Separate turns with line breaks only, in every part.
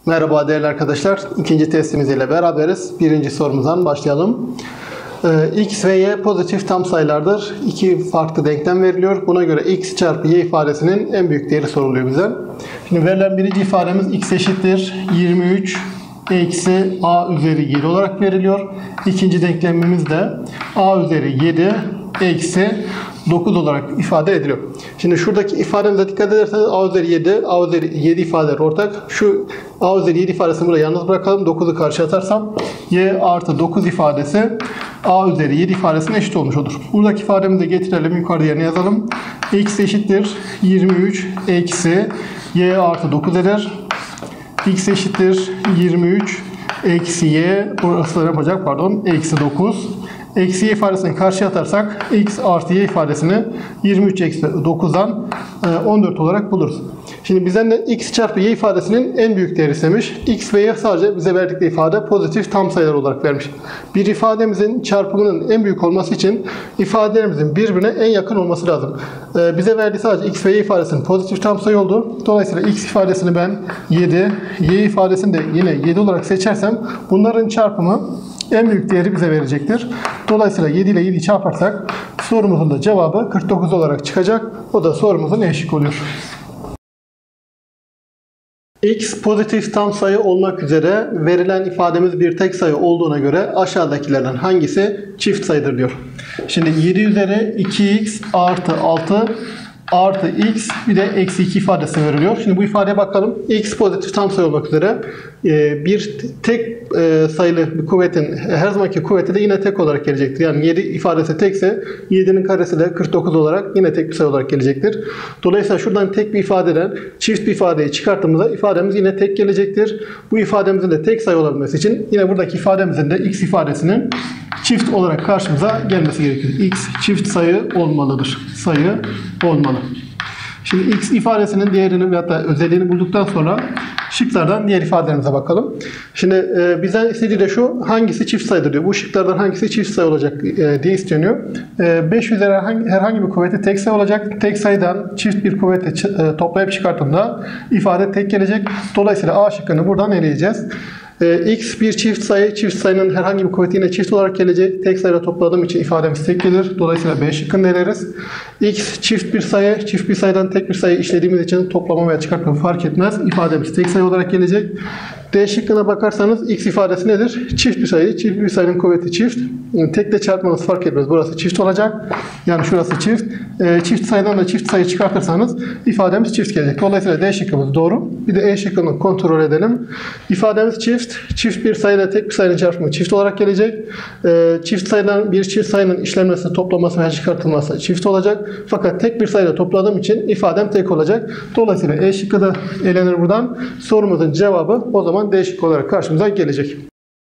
Merhaba değerli arkadaşlar. İkinci testimiz ile beraberiz. Birinci sorumuzdan başlayalım. X ve Y pozitif tam sayılardır. İki farklı denklem veriliyor. Buna göre X çarpı Y ifadesinin en büyük değeri soruluyor bize. Şimdi verilen birinci ifademiz X eşittir 23 eksi A üzeri 7 olarak veriliyor. İkinci denklemimiz de A üzeri 7 eksi 9 olarak ifade ediliyor. Şimdi şuradaki ifademize dikkat ederseniz A üzeri 7, A üzeri 7 ifadeler ortak. Şu A üzeri 7 ifadesini buraya yalnız bırakalım. 9'u karşıya atarsam Y artı 9 ifadesi A üzeri 7 ifadesine eşit olmuş olur. Buradaki ifademizi de getirelim. Yukarıda yerine yazalım. X eşittir 23 eksi Y artı 9 eder. X eşittir 23 eksi Y, burası ne yapacak pardon, eksi 9. Eksi Y ifadesini karşıya atarsak X artı Y ifadesini 23 eksi 9'dan 14 olarak buluruz. Şimdi bizden de X çarpı Y ifadesinin en büyük değeri istemiş. X ve Y sadece bize verdikleri ifade pozitif tam sayılar olarak vermiş. Bir ifademizin çarpımının en büyük olması için ifadelerimizin birbirine en yakın olması lazım. Bize verdiği sadece X ve Y ifadesinin pozitif tam sayı oldu. Dolayısıyla X ifadesini ben 7, Y ifadesini de yine 7 olarak seçersem bunların çarpımı en büyük değeri bize verecektir. Dolayısıyla 7 ile 7'yi çarparsak sorumuzun da cevabı 49 olarak çıkacak. O da sorumuzun E şıkkı oluyor. X pozitif tam sayı olmak üzere verilen ifademiz bir tek sayı olduğuna göre aşağıdakilerden hangisi çift sayıdır diyor. Şimdi 7 üzeri 2x artı 6 artı x bir de eksi 2 ifadesi veriliyor. Şimdi bu ifadeye bakalım. X pozitif tam sayı olmak üzere bir tek sayılı bir kuvvetin her zamanki kuvveti de yine tek olarak gelecektir. Yani 7 ifadesi tekse 7'nin karesi de 49 olarak yine tek bir sayı olarak gelecektir. Dolayısıyla şuradan tek bir ifadeden çift bir ifadeyi çıkarttığımızda ifademiz yine tek gelecektir. Bu ifademizin de tek sayı olabilmesi için yine buradaki ifademizin de x ifadesinin çift olarak karşımıza gelmesi gerekiyor. X çift sayı olmalıdır. Sayı olmalı. Şimdi x ifadesinin değerini ve hatta özelliğini bulduktan sonra şıklardan diğer ifadelerimize bakalım. Şimdi bizden istediği de şu, hangisi çift sayıdır diyor. Bu şıklardan hangisi çift sayı olacak diye isteniyor. 5 üzeri herhangi bir kuvveti tek sayı olacak. Tek sayıdan çift bir kuvveti toplayıp çıkarttığında ifade tek gelecek. Dolayısıyla A şıkkını buradan eleyeceğiz. X bir çift sayı, çift sayının herhangi bir kuvveti yine çift olarak gelecek. Tek sayıyla topladığım için ifademiz tek gelir. Dolayısıyla B şıkkını eleriz. X çift bir sayı, çift bir sayıdan tek bir sayı işlediğimiz için toplama veya çıkartma fark etmez. İfademiz tek sayı olarak gelecek. D şıkkına bakarsanız X ifadesi nedir? Çift bir sayı, çift bir sayının kuvveti çift. Yani tekle çarpmanız fark etmez. Burası çift olacak. Yani şurası çift. Çift sayıdan da çift sayı çıkartırsanız ifademiz çift gelecek. Dolayısıyla D şıkkımız doğru. Bir de E şıkkını kontrol edelim. İfademiz çift. Çift bir sayıyla tek bir sayının çarpımı çift olarak gelecek. Çift sayıdan bir çift sayının işlenmesi, toplaması veya çıkartılması çift olacak. Fakat tek bir sayıyla topladığım için ifadem tek olacak. Dolayısıyla E şıkkı da elenir buradan. Sorumuzun cevabı o zaman D şıkkı olarak karşımıza gelecek.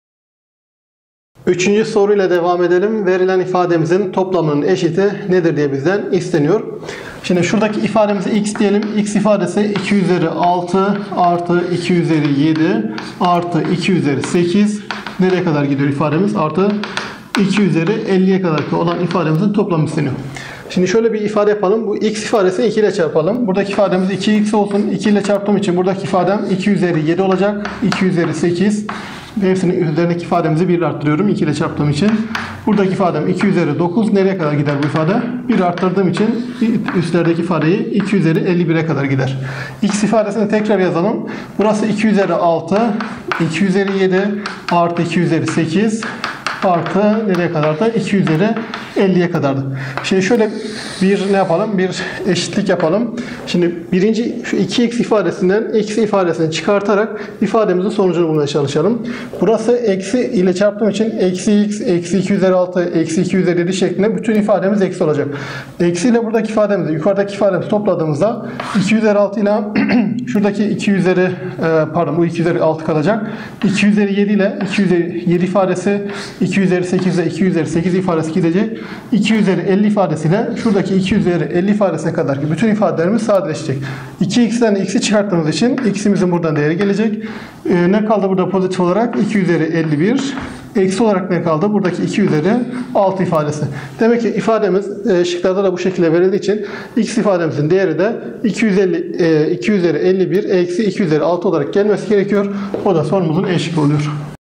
Üçüncü soruyla devam edelim. Verilen ifademizin toplamının eşiti nedir diye bizden isteniyor. Şimdi şuradaki ifademize x diyelim. X ifadesi 2 üzeri 6 artı 2 üzeri 7 artı 2 üzeri 8. Nereye kadar gidiyor ifademiz? Artı 2 üzeri 50'ye kadar olan ifademizin toplamı isteniyor. Şimdi şöyle bir ifade yapalım. Bu x ifadesini 2 ile çarpalım. Buradaki ifademiz 2x olsun. 2 ile çarptığım için buradaki ifadem 2 üzeri 7 olacak. 2 üzeri 8. Hepsinin üzerindeki ifademizi 1 arttırıyorum. 2 ile çarptığım için. Buradaki ifadem 2 üzeri 9. Nereye kadar gider bu ifade? 1 arttırdığım için üstlerdeki ifadeyi 2 üzeri 51'e kadar gider. X ifadesini tekrar yazalım. Burası 2 üzeri 6. 2 üzeri 7 artı 2 üzeri 8 artı nereye kadar da 2 üzeri 50'ye kadardı. Şimdi şöyle bir ne yapalım? Bir eşitlik yapalım. Şimdi birinci şu 2x ifadesinden eksi ifadesini çıkartarak ifademizin sonucunu bulmaya çalışalım. Burası eksi ile çarptığım için eksi x, eksi 2 üzeri 6, eksi 2 üzeri 7 şeklinde bütün ifademiz eksi olacak. Eksi ile buradaki ifademizi, yukarıdaki ifademizi topladığımızda 2 üzeri 6 ile şuradaki 2 üzeri bu 2 üzeri 6 kalacak. 2 üzeri 7 ile 2 üzeri 7 ifadesi 2 üzeri 8 ile 2 üzeri 8 ifadesi gidecek. 2 üzeri 50 ifadesiyle şuradaki 2 üzeri 50 ifadesine kadar ki bütün ifadelerimiz sadeleşecek. 2x'ten x'i çıkarttığımız için x'imizin buradan değeri gelecek. Ne kaldı burada pozitif olarak? 2 üzeri 51 Eksi olarak ne kaldı? Buradaki 2 üzeri 6 ifadesi. Demek ki ifademiz şıklarda da bu şekilde verildiği için x ifademizin değeri de 2 üzeri 51 eksi 2 üzeri 6 olarak gelmesi gerekiyor. O da sorumuzun E şıkkı oluyor.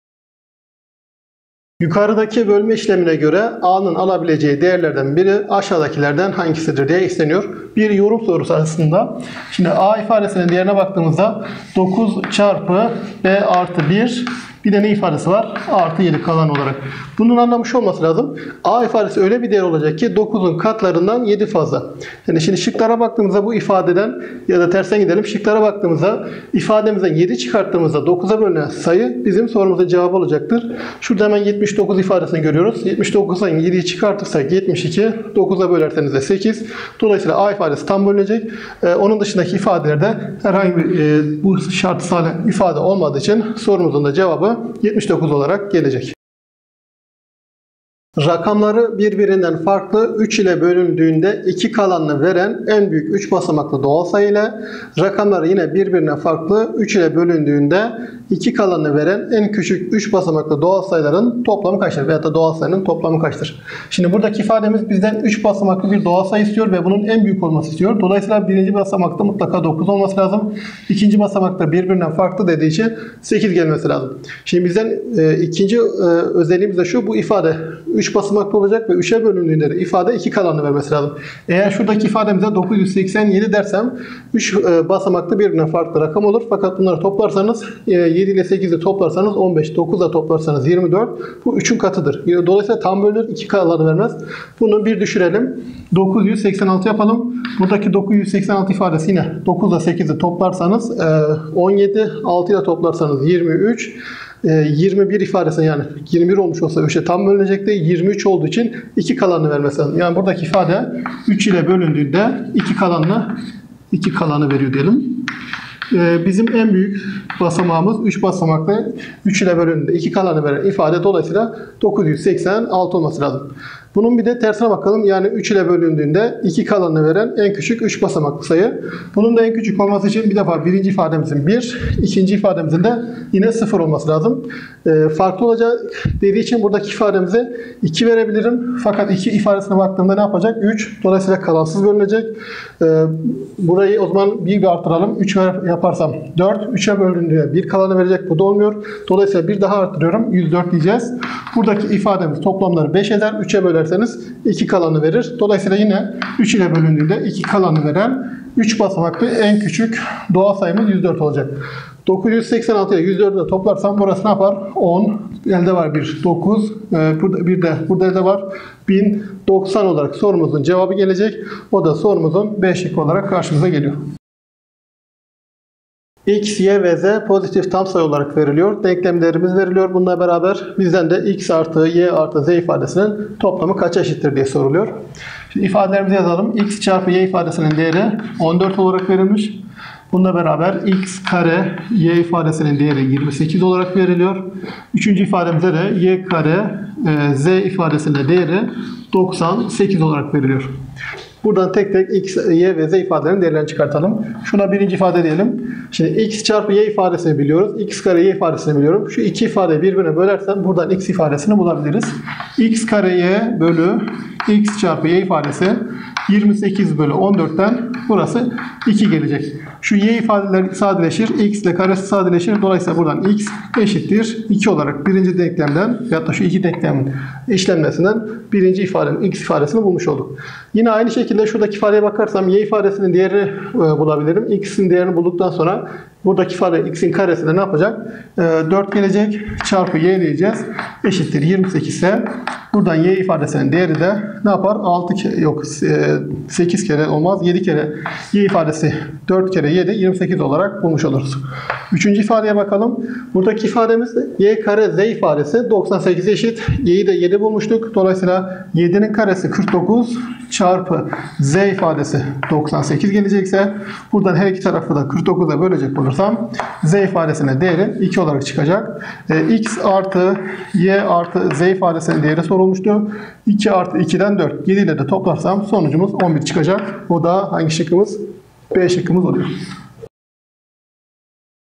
Yukarıdaki bölme işlemine göre A'nın alabileceği değerlerden biri aşağıdakilerden hangisidir diye isteniyor. Bir yorum sorusu aslında. Şimdi A ifadesinin değerine baktığımızda 9 çarpı B artı 1, bir de ne ifadesi var? A artı 7 kalan olarak. Bunun anlamış olması lazım. A ifadesi öyle bir değer olacak ki 9'un katlarından 7 fazla. Yani şimdi şıklara baktığımızda bu ifadeden, ya da tersten gidelim. Şıklara baktığımızda ifademizden 7 çıkarttığımızda 9'a bölünen sayı bizim sorumuzun cevabı olacaktır. Şurada hemen 79 ifadesini görüyoruz. 79'dan 7'yi çıkartırsak 72, 9'a bölerseniz de 8. Dolayısıyla A ifadesi tam bölünecek. Onun dışındaki ifadelerde herhangi bir bu şartı sağlayan ifade olmadığı için sorumuzun da cevabı 79 olarak gelecek. Rakamları birbirinden farklı 3 ile bölündüğünde 2 kalanını veren en büyük 3 basamaklı doğal sayı ile rakamları yine birbirine farklı 3 ile bölündüğünde 2 kalanını veren en küçük 3 basamaklı doğal sayıların toplamı kaçtır? Veyahut da doğal sayının toplamı kaçtır? Şimdi buradaki ifademiz bizden 3 basamaklı bir doğal sayı istiyor ve bunun en büyük olması istiyor. Dolayısıyla birinci basamakta mutlaka 9 olması lazım. İkinci basamakta birbirinden farklı dediği için 8 gelmesi lazım. Şimdi bizden ikinci özelliğimiz de şu: bu ifade 3 basamaklı olacak ve 3'e bölündüğünde de ifade 2 kalanını vermesi lazım. Eğer şuradaki ifademize 987 dersem 3 basamaklı birbirinden farklı rakam olur. Fakat bunları toplarsanız 7 ile 8'i toplarsanız 15, 9 ile toplarsanız 24. Bu 3'ün katıdır. Dolayısıyla tam bölünür, 2 kalanı vermez. Bunu bir düşürelim. 986 yapalım. Buradaki 986 ifadesi yine 9 ile 8'i toplarsanız 17, 6 ile toplarsanız 23. 21 ifadesi, yani 21 olmuş olsa 3'e tam bölünecekti. 23 olduğu için 2 kalanını vermesi lazım. Yani buradaki ifade 3 ile bölündüğünde 2 kalanı veriyor diyelim. Bizim en büyük basamağımız 3 basamaklı, 3 ile bölündüğünde 2 kalanı veren ifade, dolayısıyla 986 olması lazım. Bunun bir de tersine bakalım. Yani 3 ile bölündüğünde 2 kalanını veren en küçük 3 basamaklı sayı. Bunun da en küçük olması için bir defa birinci ifademizin 1, ikinci ifademizin de yine 0 olması lazım. Farklı olacak dediği için buradaki ifademize 2 verebilirim. Fakat 2 ifadesine baktığımda ne yapacak? 3. Dolayısıyla kalansız bölünecek. Burayı o zaman bir artıralım. 3 yaparsam 4. 3'e bölündüğünde 1 kalanı verecek. Bu da olmuyor. Dolayısıyla bir daha arttırıyorum. 104 diyeceğiz. Buradaki ifademiz toplamları 5 eder. 3'e bölerseniz 2 kalanı verir. Dolayısıyla yine 3 ile bölündüğünde 2 kalanı veren 3 basamaklı en küçük doğal sayımız 104 olacak. 986 ile 104'ü de toplarsam burası ne yapar? 10. Elde var bir 9. Burada elde var 1090 olarak sorumuzun cevabı gelecek. O da sorumuzun B şıkkı olarak karşımıza geliyor. X, Y ve Z pozitif tam sayı olarak veriliyor. Denklemlerimiz veriliyor. Bununla beraber bizden de X artı Y artı Z ifadesinin toplamı kaça eşittir diye soruluyor. Şimdi ifadelerimizi yazalım. X çarpı Y ifadesinin değeri 14 olarak verilmiş. Bununla beraber X kare Y ifadesinin değeri 28 olarak veriliyor. Üçüncü ifademizde de Y kare Z ifadesinin değeri 98 olarak veriliyor. Buradan tek tek X, Y ve Z ifadelerinin değerlerini çıkartalım. Şuna birinci ifade diyelim. Şimdi X çarpı Y ifadesini biliyoruz. X kare Y ifadesini biliyorum. Şu iki ifadeyi birbirine bölersem buradan X ifadesini bulabiliriz. X kare Y bölü X çarpı Y ifadesi 28 bölü 14'ten burası 2 gelecek. Şu Y ifadeler sadeleşir. X ile karesi sadeleşir. Dolayısıyla buradan X eşittir 2 olarak birinci denklemden veyahut da şu iki denklemin işlenmesinden birinci ifadenin X ifadesini bulmuş olduk. Yine aynı şekilde şuradaki ifadeye bakarsam Y ifadesinin değerini bulabilirim. X'in değerini bulduktan sonra buradaki ifade X'in karesinde ne yapacak? 4 gelecek. Çarpı Y diyeceğiz. Eşittir 28 ise buradan Y ifadesinin değeri de ne yapar? 8 kere olmaz. 7 kere Y ifadesi 4 kere 7 28 olarak bulmuş oluruz. Üçüncü ifadeye bakalım. Buradaki ifademiz Y kare Z ifadesi 98 eşit. Y'yi de 7 bulmuştuk. Dolayısıyla 7'nin karesi 49 çarpı Z ifadesi 98 gelecekse buradan her iki tarafı da 49'a bölecek olursam Z ifadesine değeri 2 olarak çıkacak. X artı Y artı Z ifadesinin değeri sorulmuştu. 2 artı 2'den 4. 7 ile de toplarsam sonucumuz 11 çıkacak. O da hangi şıkkımız? B şıkkımız oluyor.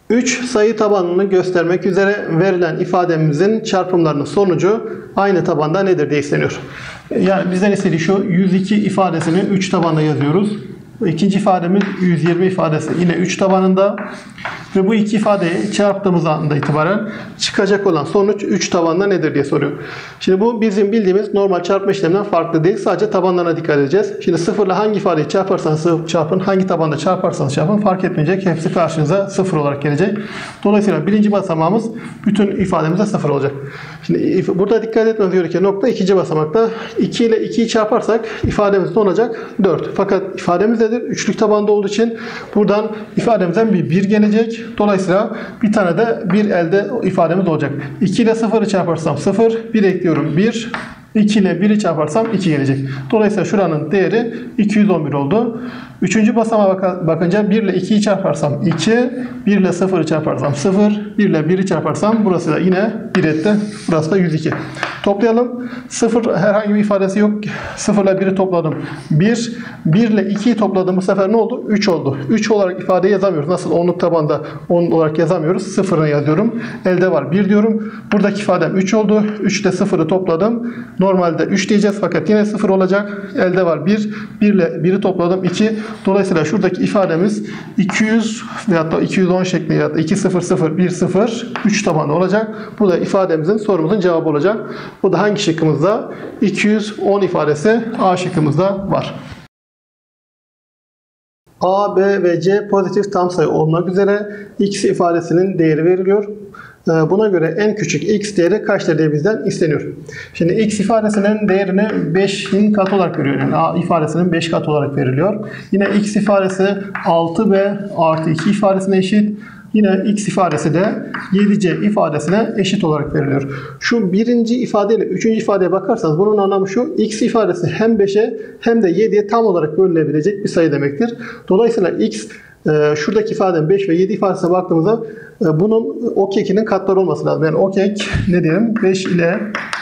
3 sayı tabanını göstermek üzere verilen ifademizin çarpımlarının sonucu aynı tabanda nedir diye isteniyor. Yani bizden istediği şu: 102 ifadesini 3 tabanda yazıyoruz. İkinci ifademiz 120 ifadesi yine 3 tabanında ve bu iki ifadeyi çarptığımız andan itibaren çıkacak olan sonuç 3 tabanda nedir diye soruyor. Şimdi bu bizim bildiğimiz normal çarpma işleminden farklı değil. Sadece tabanlarına dikkat edeceğiz. Şimdi sıfırla hangi ifadeyi çarparsanız çarpın, hangi tabanda çarparsanız çarpın fark etmeyecek. Hepsi karşınıza sıfır olarak gelecek. Dolayısıyla birinci basamağımız bütün ifademize sıfır olacak. Şimdi burada dikkat etmemiz gereken nokta ikinci basamakta. 2 ile 2'yi çarparsak ifademiz ne olacak? 4. Fakat ifademiz nedir? Üçlük tabanda olduğu için buradan ifademizden bir 1 gelecek. Dolayısıyla bir tane de 1 elde ifademiz olacak. 2 ile 0'ı çarparsam 0, 1 ekliyorum 1. 2 ile 1'i çarparsam 2 gelecek. Dolayısıyla şuranın değeri 211 oldu. Üçüncü basamağa bakınca 1 ile 2'yi çarparsam 2, 1 ile 0'ı çarparsam 0, 1 ile 1'i çarparsam burası da yine 1 etti. Burası da 102. Toplayalım. 0 herhangi bir ifadesi yok. 0 ile 1'i topladım. 1. 1 ile 2'yi topladım. Bu sefer ne oldu? 3 oldu. 3 olarak ifadeyi yazamıyoruz. Nasıl 10'luk tabanda 10 olarak yazamıyoruz. 0'ını yazıyorum. Elde var 1 diyorum. Buradaki ifadem 3 oldu. 3 ile 0'ı topladım. Normalde 3 diyeceğiz fakat yine 0 olacak. Elde var 1. 1 ile 1'i topladım 2. Dolayısıyla şuradaki ifademiz 200 veyahut da 210 şeklinde ya da 2 0 0 1 0 3 tabanlı olacak. Bu da ifademizin sorumuzun cevabı olacak. Bu da hangi şıkkımızda? 210 ifadesi A şıkkımızda var. A, B ve C pozitif tam sayı olmak üzere x ifadesinin değeri veriliyor. Buna göre en küçük x değeri kaçtır diye bizden isteniyor. Şimdi x ifadesinin değerini 5'in katı olarak veriyor. Yani a ifadesinin 5 katı olarak veriliyor. Yine x ifadesi 6b artı 2 ifadesine eşit. Yine x ifadesi de 7c ifadesine eşit olarak veriliyor. Şu birinci ifadeyle üçüncü ifadeye bakarsanız bunun anlamı şu: x ifadesi hem 5'e hem de 7'ye tam olarak bölünebilecek bir sayı demektir. Dolayısıyla x şuradaki ifadenin 5 ve 7 ifadesine baktığımızda bunun o kekinin katları olması lazım. Yani o kek ne diyelim? 5 ile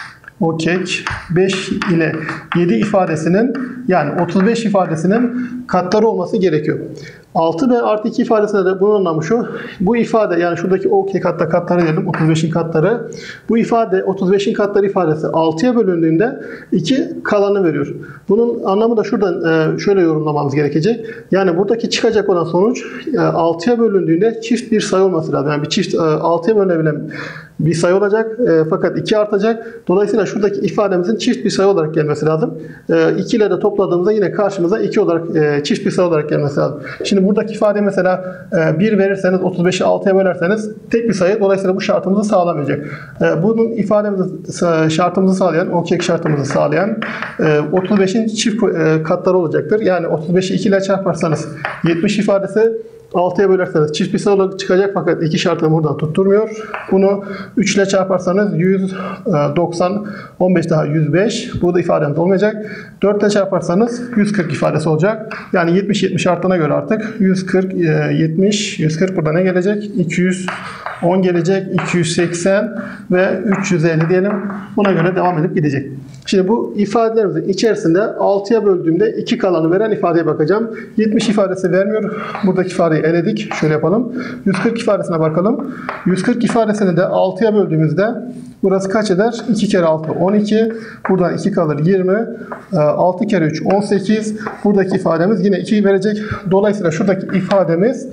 7 ifadesinin yani 35 ifadesinin katları olması gerekiyor. 6b artı 2 ifadesinde de bunun anlamı şu: bu ifade yani şuradaki o kek katları diyelim 35'in katları. Bu ifade 35'in katları ifadesi 6'ya bölündüğünde 2 kalanı veriyor. Bunun anlamı da şuradan şöyle yorumlamamız gerekecek. Yani buradaki çıkacak olan sonuç 6'ya bölündüğünde çift bir sayı olması lazım. Yani bir çift 6'ya bölünebilen bir sayı olacak fakat 2 artacak. Dolayısıyla şuradaki ifademizin çift bir sayı olarak gelmesi lazım. 2 ile de topladığımızda yine karşımıza 2 olarak çift bir sayı olarak gelmesi lazım. Şimdi buradaki ifade mesela 1 verirseniz 35'i 6'ya bölerseniz tek bir sayı. Dolayısıyla bu şartımızı sağlamayacak. Bunun şartımızı sağlayan, o kek şartımızı sağlayan 35'in çift katları olacaktır. Yani 35'i 2 ile çarparsanız 70 ifadesi, 6'ya bölerseniz çift bir sayı olarak çıkacak fakat 2 şartını buradan tutturmuyor. Bunu 3 ile çarparsanız 190, 15 daha 105. Burada ifademiz olmayacak. 4 ile çarparsanız 140 ifadesi olacak. Yani 70 arttığına göre artık 140, 70, 140 burada ne gelecek? 210 gelecek, 280 ve 350 diyelim. Buna göre devam edip gidecek. Şimdi bu ifadelerimizin içerisinde 6'ya böldüğümde 2 kalanı veren ifadeye bakacağım. 70 ifadesi vermiyor. Buradaki ifadeyi eledik. Şöyle yapalım. 140 ifadesine bakalım. 140 ifadesini de 6'ya böldüğümüzde burası kaç eder? 2 kere 6 12. Buradan 2 kalır 20. 6 kere 3 18. Buradaki ifademiz yine 2 verecek. Dolayısıyla şuradaki ifademiz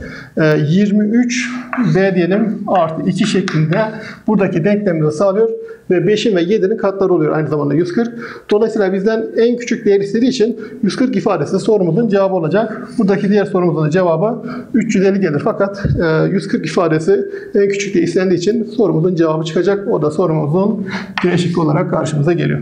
23b diyelim artı 2 şeklinde buradaki denklemimizi sağlıyor. Ve 5'in ve 7'nin katları oluyor aynı zamanda 140. Dolayısıyla bizden en küçük değer istediği için 140 ifadesi sorumuzun cevabı olacak. Buradaki diğer sorumuzun cevabı 350 gelir. Fakat 140 ifadesi en küçük değer istendiği için sorumuzun cevabı çıkacak. O da sorumuzun D şıkkı olarak karşımıza geliyor.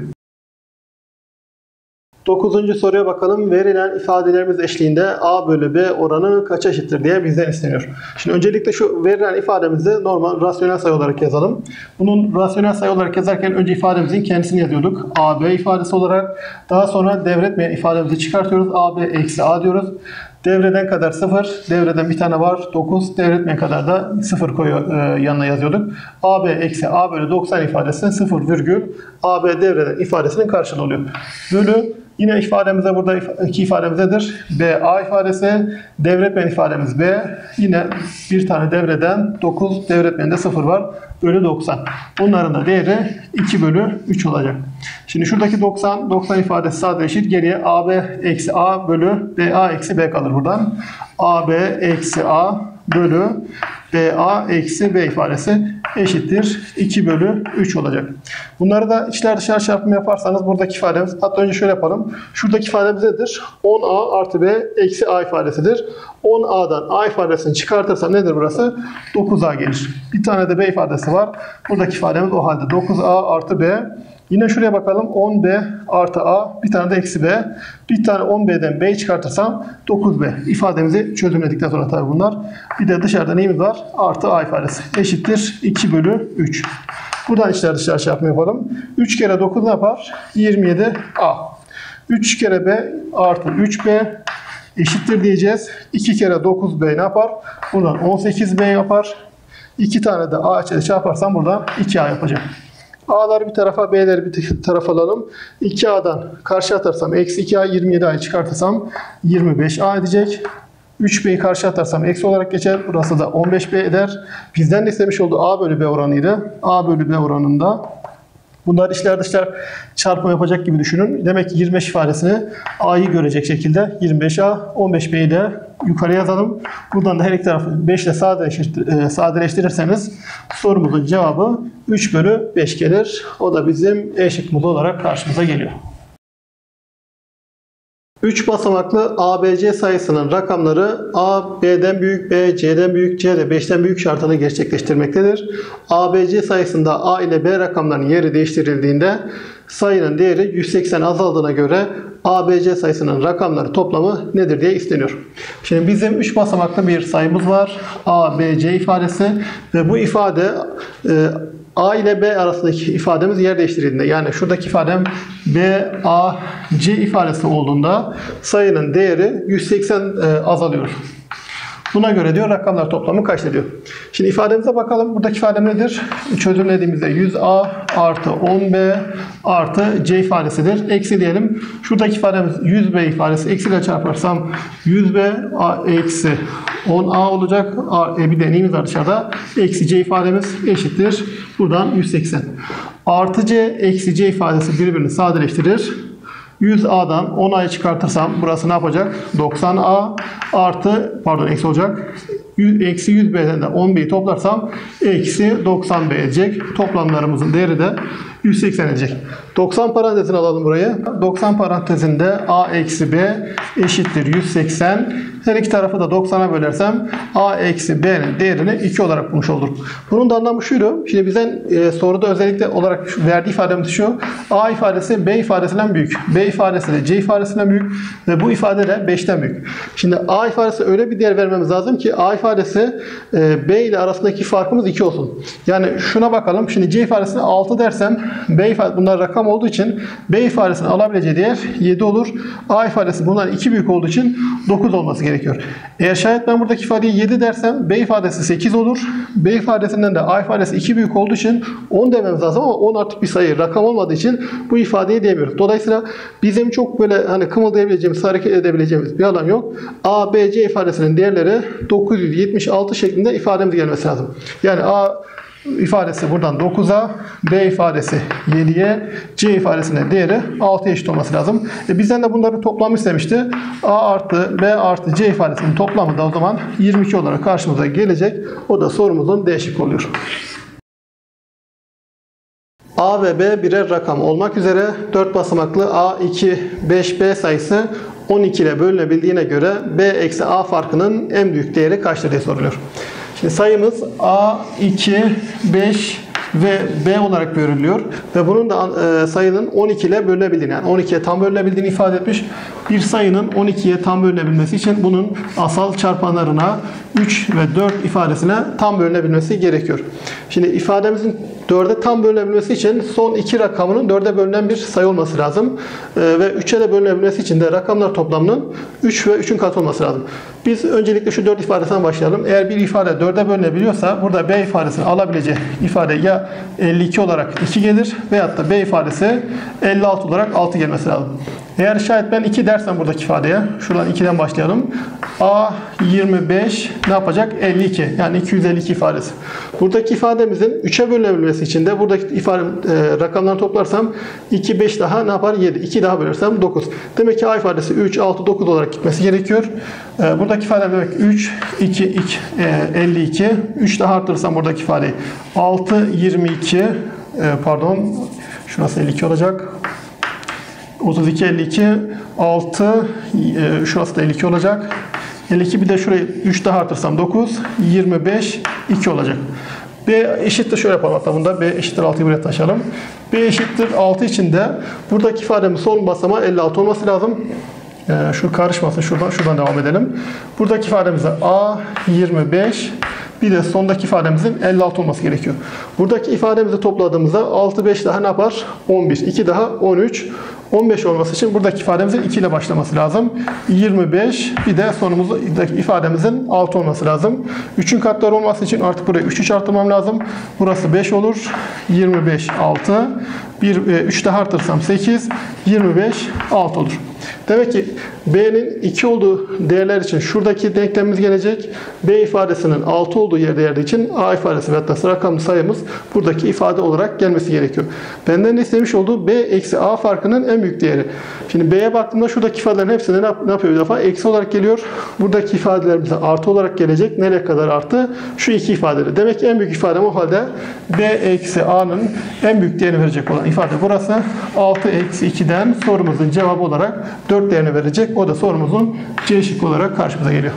9. soruya bakalım. Verilen ifadelerimiz eşliğinde A bölü B oranı kaça eşittir diye bizden isteniyor. Şimdi öncelikle şu verilen ifademizi normal rasyonel sayı olarak yazalım. Bunun rasyonel sayı olarak yazarken önce ifademizin kendisini yazıyorduk. AB ifadesi olarak. Daha sonra devretmeyen ifademizi çıkartıyoruz. AB eksi A diyoruz. Devreden kadar 0, devreden bir tane var 9, devretmeyen kadar da 0 yanına yazıyorduk. AB eksi A bölü 90 ifadesi 0 virgül AB devreden ifadesinin karşılığı oluyor. Bölü Yine ifademize burada iki ifademizdedir. B A ifadesi, devretmen ifademiz B. Yine bir tane devreden 9, devretmeninde 0 var. Bölü 90. Bunların da değeri 2 bölü 3 olacak. Şimdi şuradaki 90, 90 ifadesi sadeleşir. Geriye AB eksi A bölü BA eksi B kalır buradan. AB eksi A bölü BA eksi B ifadesi eşittir 2 bölü 3 olacak. Bunları da içler dışlar çarpımı yaparsanız buradaki ifademiz, hatta önce şöyle yapalım. Şuradaki ifademiz nedir? 10A artı B eksi A ifadesidir. 10A'dan A ifadesini çıkartırsam nedir burası? 9A gelir. Bir tane de B ifadesi var. Buradaki ifademiz o halde 9A artı B. Yine şuraya bakalım. 10B artı A. Bir tane de eksi B. Bir tane 10B'den B'yi çıkartırsam 9B. İfademizi çözümledikten sonra tabii bunlar. Bir de dışarıda neyimiz var? Artı A ifadesi. Eşittir 2 bölü 3. Buradan içler dışlar çarpımı yapalım. 3 kere 9 ne yapar? 27A. 3 kere B artı 3B eşittir diyeceğiz. 2 kere 9B ne yapar? Buradan 18B yapar. 2 tane de A ile çarparsam buradan 2A yapacak. A'ları bir tarafa, B'leri bir tarafa alalım. 2A'dan karşı atarsam eksi 2A, 27A'yı çıkartırsam 25A edecek. 3B'yi karşı atarsam eksi olarak geçer. Burası da 15B eder. Bizden de istemiş olduğu A bölü B oranıydı. A bölü B oranında bunlar içler dışlar çarpımı yapacak gibi düşünün. Demek ki 25 ifadesini A'yı görecek şekilde 25A, 15B'yi de yukarı yazalım. Buradan da her iki tarafı 5 ile sadeleştirirseniz sorumuzun cevabı 3 bölü 5 gelir. O da bizim E şıkkımız olarak karşımıza geliyor. 3 basamaklı ABC sayısının rakamları A, B'den büyük, B, C'den büyük, C de 5'ten büyük şartını gerçekleştirmektedir. ABC sayısında A ile B rakamlarının yeri değiştirildiğinde sayının değeri 180 azaldığına göre ABC sayısının rakamları toplamı nedir diye isteniyor. Şimdi bizim 3 basamaklı bir sayımız var. A, B, C ifadesi ve bu ifade A ile B arasındaki ifademiz yer değiştirildiğinde, yani şuradaki ifadem B, A, C ifadesi olduğunda sayının değeri 180 azalıyor. Buna göre diyor rakamlar toplamı kaç diyor. Şimdi ifademize bakalım. Buradaki ifadem nedir? Çözümlediğimizde 100A artı 10B artı C ifadesidir. Eksi diyelim. Şuradaki ifademiz 100B ifadesi. Eksi ile çarparsam 100B eksi 10A olacak. Bir de neyimiz var dışarıda? Eksi C ifademiz eşittir. Buradan 180. Artı C eksi C ifadesi birbirini sadeleştirir. 100A'dan 10A'yı çıkartırsam burası ne yapacak? 90A artı, eksi olacak. Eksi 100B'den de 10B'yi toplarsam eksi 90B edecek. Toplamlarımızın değeri de 180 edecek. 90 parantezini alalım buraya. 90 parantezinde A eksi B eşittir 180. Her iki tarafı da 90'a bölersem A eksi B'nin değerini 2 olarak bulmuş olduk. Bunun da anlamı şuydu. Şimdi bizden soruda özellikle olarak verdiği ifademiz şu. A ifadesi B ifadesinden büyük. B ifadesi de C ifadesinden büyük. Ve bu ifade de 5'ten büyük. Şimdi A ifadesi öyle bir değer vermemiz lazım ki A ifadesi B ile arasındaki farkımız 2 olsun. Yani şuna bakalım. Şimdi C ifadesine 6 dersem B ifadesi, bunlar rakam olduğu için B ifadesini alabileceği değer 7 olur. A ifadesi bundan 2 büyük olduğu için 9 olması gerekiyor. Eğer şayet ben buradaki ifadeye 7 dersem B ifadesi 8 olur. B ifadesinden de A ifadesi 2 büyük olduğu için 10 dememiz lazım ama 10 artık bir sayı, rakam olmadığı için bu ifadeyi diyemiyoruz. Dolayısıyla bizim çok böyle hani kımıldayabileceğimiz, hareket edebileceğimiz bir alan yok. A, B, C ifadesinin değerleri 976 şeklinde ifademiz gelmesi lazım. Yani A ifadesi buradan 9'a, B ifadesi 7'ye, C ifadesinin değeri 6'ya eşit olması lazım. Bizden de bunları toplamı istemişti. A artı B artı C ifadesinin toplamı da o zaman 22 olarak karşımıza gelecek. O da sorumuzun D şıkkı oluyor. A ve B birer rakam olmak üzere 4 basamaklı A2, 5B sayısı 12 ile bölünebildiğine göre B eksi A farkının en büyük değeri kaçtır diye soruluyor. Şimdi sayımız A, 2, 5 ve B olarak veriliyor. Ve bunun da sayının 12 ile bölünebildiğini, yani 12'ye tam bölünebildiğini ifade etmiş. Bir sayının 12'ye tam bölünebilmesi için bunun asal çarpanlarına 3 ve 4 ifadesine tam bölünebilmesi gerekiyor. Şimdi ifademizin 4'e tam bölünebilmesi için son iki rakamının 4'e bölünen bir sayı olması lazım. Ve 3'e de bölünebilmesi için de rakamlar toplamının 3 ve 3'ün katı olması lazım. Biz öncelikle şu 4 ifadesinden başlayalım. Eğer bir ifade 4'e bölünebiliyorsa burada B ifadesini alabileceği ifade ya 52 olarak 2 gelir veyahut da B ifadesi 56 olarak 6 gelmesi lazım. Eğer şayet ben 2 dersem buradaki ifadeye, şuradan 2'den başlayalım. A 25 ne yapacak? 52. Yani 252 ifadesi. Buradaki ifademizin 3'e bölünebilmesi için de buradaki ifade rakamlarını toplarsam 2, 5 daha ne yapar? 7. 2 daha bölersem 9. Demek ki A ifadesi 3, 6, 9 olarak gitmesi gerekiyor. Buradaki ifade demek 3, 2, 52. 3 daha arttırırsam buradaki ifadeyi 6, 22 pardon şurası 52 olacak. 32, 52, 6, şurası da 52 olacak. 52 bir de şurayı 3 daha artırsam 9, 25, 2 olacak. B eşittir şöyle yapalım hatta bunda. B eşittir 6'yı buraya taşıyalım. B eşittir 6 için de buradaki ifademin son basamağı 56 olması lazım. Şu karışmasın şuradan devam edelim. Buradaki ifademizde A 25 bir de sondaki ifademizin 56 olması gerekiyor. Buradaki ifademizi topladığımızda 6, 5 daha ne yapar? 11. 2 daha 13. 15 olması için buradaki ifademizin 2 ile başlaması lazım. 25 bir de sonumuzdaki ifademizin 6 olması lazım. 3'ün katları olması için artık buraya 3 arttırmam lazım. Burası 5 olur. 25, 6. 3 daha artırsam 8. 25, 6 olur. Demek ki B'nin 2 olduğu değerler için şuradaki denklemimiz gelecek. B ifadesinin 6 olduğu yerde için A ifadesi ve hatta rakamlı sayımız buradaki ifade olarak gelmesi gerekiyor. Benden de istemiş olduğu B eksi A farkının en büyük değeri. Şimdi B'ye baktığımda şuradaki ifadelerin hepsine ne yapıyor bir defa? Eksi olarak geliyor. Buradaki ifadelerimize artı olarak gelecek. Nereye kadar artı? Şu iki ifadeleri. Demek ki en büyük ifadem o halde B eksi A'nın en büyük değerini verecek olan ifade burası. 6 eksi 2'den sorumuzun cevabı olarak 4 değerini verecek. O da sorumuzun C şıkkı olarak karşımıza geliyor.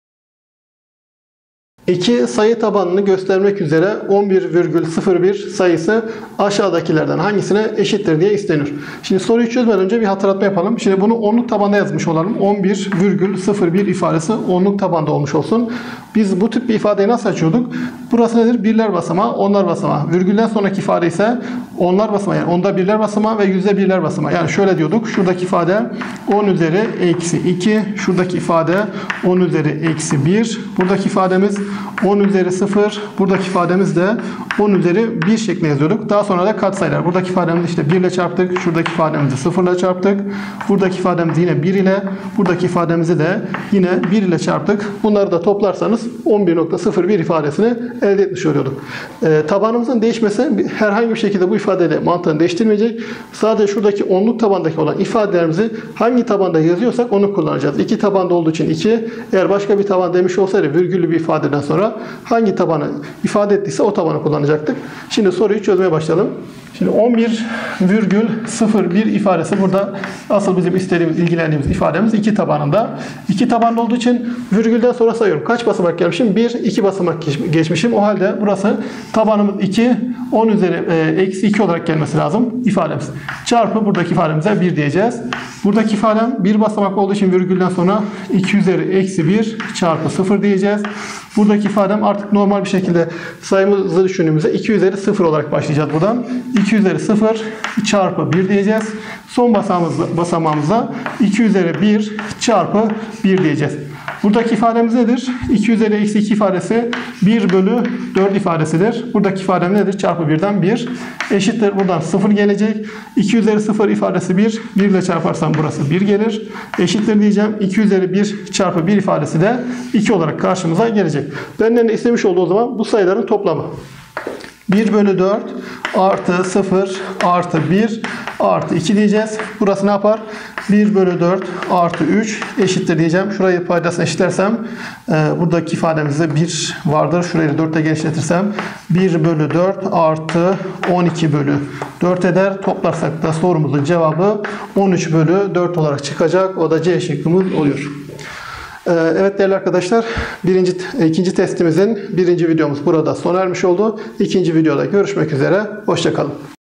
2 sayı tabanını göstermek üzere 11,01 sayısı aşağıdakilerden hangisine eşittir diye isteniyor. Şimdi soruyu çözmeden önce bir hatırlatma yapalım. Şimdi bunu onluk tabanda yazmış olalım. 11,01 ifadesi onluk tabanda olmuş olsun. Biz bu tip bir ifadeyi nasıl açıyorduk? Burası nedir? Birler basamağı, onlar basamağı. Virgülden sonraki ifade ise onlar basamağı. Yani onda birler basamağı ve yüzde birler basamağı. Yani şöyle diyorduk. Şuradaki ifade 10 üzeri eksi 2. Şuradaki ifade 10 üzeri eksi 1. Buradaki ifademiz 10 üzeri 0. Buradaki ifademiz de 10 üzeri 1 şeklinde yazıyorduk. Daha sonra da katsayılar. Buradaki ifademizi işte 1 ile çarptık. Şuradaki ifademizi 0 ile çarptık. Buradaki ifademizi yine 1 ile. Buradaki ifademizi de yine 1 ile çarptık. Bunları da toplarsanız 11,01 ifadesini elde etmiş oluyorduk. Tabanımızın değişmesi herhangi bir şekilde bu ifadeyle mantığını değiştirmeyecek. Sadece şuradaki onluk tabandaki olan ifadelerimizi hangi tabanda yazıyorsak onu kullanacağız. 2 tabanda olduğu için 2. Eğer başka bir taban demiş olsaydı virgüllü bir ifadeden sonra hangi tabanı ifade ettiyse o tabanı kullanacaktık. Şimdi soruyu çözmeye başlayalım. Şimdi 11,01 ifadesi burada asıl bizim istediğimiz, ilgilendiğimiz ifademiz 2 tabanında. 2 tabanda olduğu için virgülden sonra sayıyorum. Kaç basamak gelmişim? 1, 2 basamak geçmişim. O halde burası tabanımız 2, 10 üzeri eksi 2 olarak gelmesi lazım ifademiz. Çarpı buradaki ifademize 1 diyeceğiz. Buradaki ifadem 1 basamak olduğu için virgülden sonra 2 üzeri eksi 1 çarpı 0 diyeceğiz. Buradaki ifadem artık normal bir şekilde sayımızı düşündüğümüzde 2 üzeri 0 olarak başlayacağız buradan. 2 üzeri 0 çarpı 1 diyeceğiz. Son basamağımıza 2 üzeri 1 çarpı 1 diyeceğiz. Buradaki ifademiz nedir? 2 üzeri eksi 2 ifadesi 1 bölü 4 ifadesidir. Buradaki ifadem nedir? Çarpı 1'den 1. Eşittir. Buradan 0 gelecek. 2 üzeri 0 ifadesi 1. 1 ile çarparsam burası 1 gelir. Eşittir diyeceğim. 2 üzeri 1 çarpı 1 ifadesi de 2 olarak karşımıza gelecek. Benden de istemiş olduğu o zaman bu sayıların toplamı. 1 bölü 4 artı 0 artı 1 artı 2 diyeceğiz. Burası ne yapar? 1 bölü 4 artı 3 eşittir diyeceğim. Şurayı paydasını eşitlersem buradaki ifademizde 1 vardır. Şurayı 4 ile genişletirsem 1 bölü 4 artı 12 bölü 4 eder. Toplarsak da sorumuzun cevabı 13 bölü 4 olarak çıkacak. O da C şıkkımız oluyor. Evet değerli arkadaşlar, ikinci testimizin birinci videomuz burada sona ermiş oldu. İkinci videoda görüşmek üzere. Hoşça kalın.